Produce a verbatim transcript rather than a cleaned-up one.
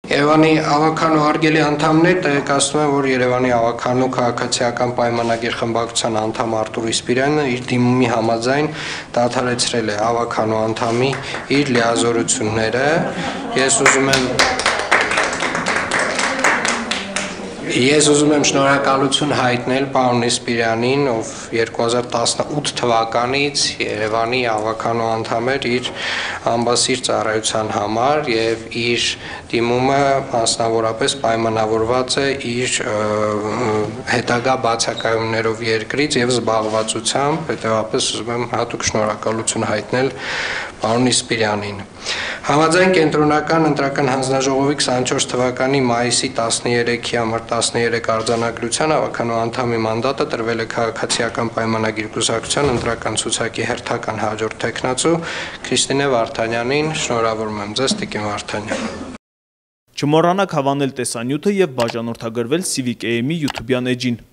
Երևանի ավականու արգելի անդամներ տեղեկացնում են, որ Երևանի ավականու քաղաքացիական պայմանագիր խմբակցության անդամ Արտուր Իսպիրյանը իր դիմումի համաձայն դադարեցրել է ավականու անդամի իր լիազորությունները։ Ես ուզում եմ Ես ուզում եմ շնորհակալություն հայտնել պարոն Իսպիրյանին, ով երկու հազար տասնութ թվականից Երևանի ավականու անդամ էր իր ամբասիր ծառայության համար եւ իր դիմումը մասնավորապես պայմանավորված է իր հետագա բացակայումներով երկրից եւ զբաղվածությամբ, հետեւաբար ուզում եմ հատուկ շնորհակալություն հայտնել պարոն Իսպիրյանին։ Համաձայն կենտրոնական ընտրական հանձնաժողովի քսանչորս թվականի մայիսի տասներեքի համար տասներեք արձանագրության ավականու անդամի մանդատը տրվել է քաղաքացիական պայմանագիր կուսակցության ընտրական ցուցակի հերթական հաջորդ թեկնածու Քրիստինե Վարդանյանին։ Շնորհավորում եմ ձեզ, Տիկին Վարդանյան։ Չմոռանաք հավանել տեսանյութը եւ բաժանորդագրվել Civic A M-ի YouTube-յան էջին։